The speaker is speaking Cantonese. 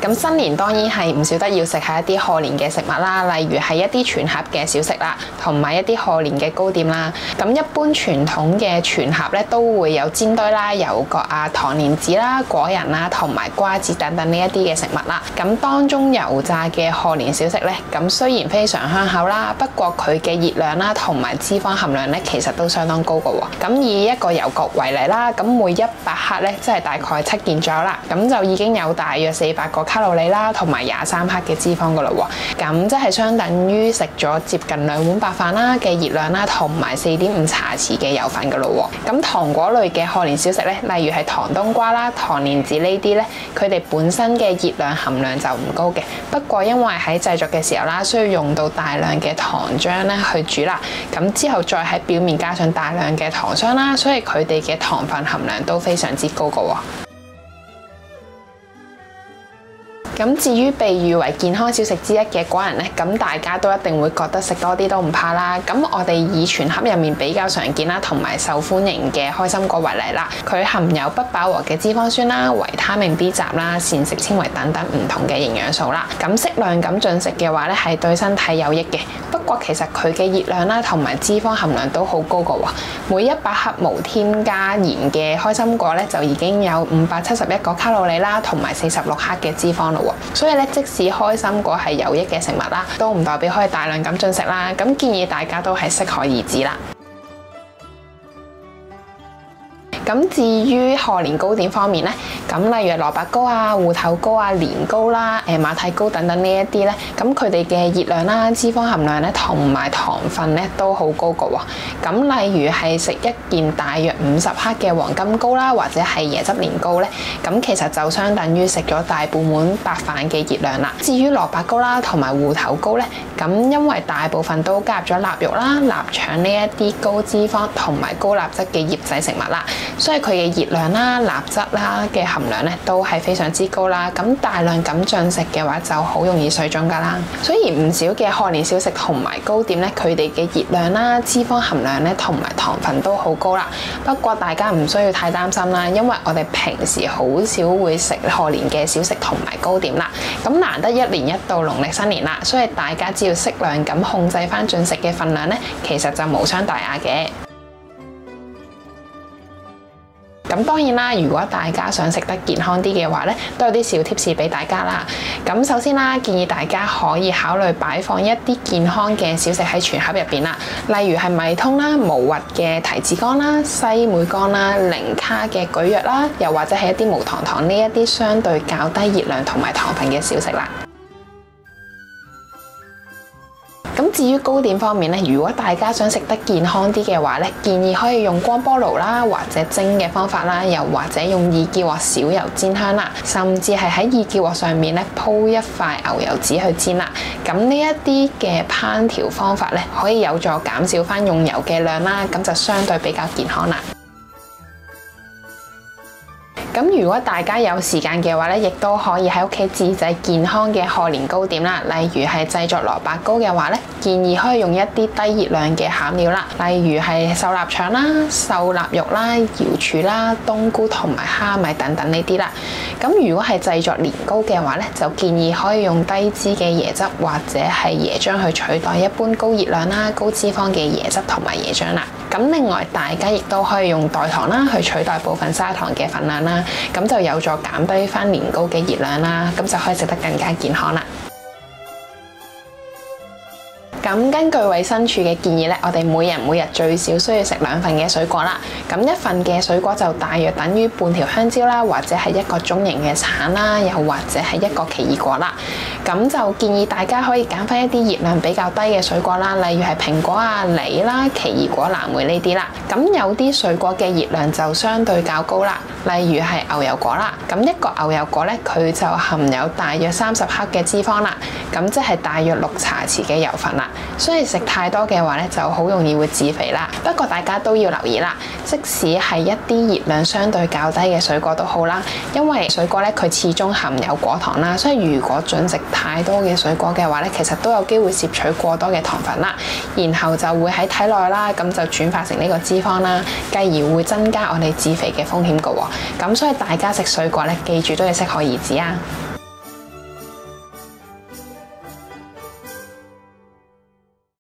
咁新年當然係唔少得要食下一啲賀年嘅食物啦，例如係一啲全盒嘅小食啦，同埋一啲賀年嘅糕點啦。咁一般傳統嘅全盒咧都會有煎堆啦、油角啊、糖蓮子啦、果仁啦，同埋瓜子等等呢一啲嘅食物啦。咁當中油炸嘅賀年小食咧，咁雖然非常香口啦，不過佢嘅熱量啦同埋脂肪含量咧，其實都相當高嘅喎。咁以一個油角為例啦，咁每100克咧，即係大概7件左右啦，咁就已經有大約400個卡路里啦，同埋23克嘅脂肪噶啦喎。咁即係相等於食咗接近2碗白飯啦嘅熱量啦，同埋4.5茶匙嘅油份噶咯喎。咁糖果類嘅賀年小食咧，例如係糖冬瓜啦、糖蓮子呢啲咧，佢哋本身嘅熱量含量就唔高嘅。不過因為喺製作嘅時候啦，需要用到大量嘅糖漿咧去煮啦，咁之後再喺表面加上大量嘅糖霜啦，所以佢哋嘅糖分含量都非常之高噶喎。咁至於被譽為健康小食之一嘅果仁咧，咁大家都一定會覺得食多啲都唔怕啦。咁我哋以全盒入面比較常見啦，同埋受歡迎嘅開心果為例啦，佢含有不飽和嘅脂肪酸啦、維他命 B 集啦、膳食纖維等等唔同嘅營養素啦。咁適量咁進食嘅話咧，係對身體有益嘅。不過其實佢嘅熱量啦同埋脂肪含量都好高㗎喎。每100克無添加鹽嘅開心果咧，就已經有571個卡路里啦，同埋46克嘅脂肪咯喎。所以咧，即使開心果係有益嘅食物啦，都唔代表可以大量咁進食啦。咁建議大家都係適可而止啦。咁至於賀年糕點方面咧，咁例如蘿蔔糕啊、芋頭糕啊、年糕啦、馬蹄糕等等呢一啲咧，咁佢哋嘅熱量啦、脂肪含量咧同埋糖分咧都好高㗎喎。咁例如係食一件大約50克嘅黃金糕啦，或者係椰汁年糕咧，咁其實就相等於食咗大半碗白飯嘅熱量啦。至於蘿蔔糕啦同埋芋頭糕咧，咁因為大部分都加入咗臘肉啦、臘腸呢一啲高脂肪同埋高鈉質嘅醃製食物啦。所以佢嘅熱量啦、鈉質啦嘅含量咧都係非常之高啦。咁大量咁進食嘅話，就好容易水腫噶啦。雖然唔少嘅賀年小食同埋糕點咧，佢哋嘅熱量啦、脂肪含量咧同埋糖分都好高啦。不過大家唔需要太擔心啦，因為我哋平時好少會食賀年嘅小食同埋糕點啦。咁難得1年1度農曆新年啦，所以大家只要適量咁控制翻進食嘅份量咧，其實就無傷大雅嘅。咁當然啦，如果大家想食得健康啲嘅話咧，都有啲小貼士俾大家啦。咁首先啦，建議大家可以考慮擺放一啲健康嘅小食喺全盒入邊啦，例如係米通啦、無核嘅提子乾啦、西梅乾啦、零卡嘅蒟蒻啦，又或者係一啲無糖糖呢一啲相對較低熱量同埋糖分嘅小食啦。咁至於糕點方面咧，如果大家想食得健康啲嘅話咧，建議可以用光波爐啦，或者蒸嘅方法啦，又或者用易潔鑊少油煎香啦，甚至係喺易潔鑊上面咧鋪一塊牛油紙去煎啦。咁呢一啲嘅烹調方法咧，可以有助減少翻用油嘅量啦，咁就相對比較健康啦。咁如果大家有時間嘅話咧，亦都可以喺屋企自製健康嘅賀年糕點啦。例如係製作蘿蔔糕嘅話咧，建議可以用一啲低熱量嘅餡料啦，例如係瘦臘腸啦、瘦臘肉啦、瑤柱啦、冬菇同埋蝦米等等呢啲啦。咁如果係製作年糕嘅話咧，就建議可以用低脂嘅椰汁或者係椰漿去取代一般高熱量啦、高脂肪嘅椰汁同埋椰漿啦。咁另外大家亦都可以用代糖啦去取代部分砂糖嘅份量啦，咁就有助減低翻年糕嘅熱量啦，咁就可以食得更加健康啦。咁根據衛生署嘅建議咧，我哋每日最少需要食2份嘅水果啦。咁1份嘅水果就大約等於半條香蕉啦，或者係一個中型嘅橙啦，又或者係一個奇異果啦。咁就建議大家可以揀翻一啲熱量比較低嘅水果啦，例如係蘋果啊、梨啦、奇異果、藍莓呢啲啦。咁有啲水果嘅熱量就相對較高啦，例如係牛油果啦。咁一個牛油果咧，佢就含有大約30克嘅脂肪啦，咁即係大約6茶匙嘅油份啦。所以食太多嘅話咧，就好容易會致肥啦。不過大家都要留意啦，即使係一啲熱量相對較低嘅水果都好啦，因為水果咧佢始終含有果糖啦，所以如果進食太多嘅水果嘅話咧，其實都有機會攝取過多嘅糖分啦，然後就會喺體內啦，咁就轉化成呢個脂肪啦，繼而會增加我哋致肥嘅風險㗎喎。咁所以大家食水果咧，記住都要適可而止啊！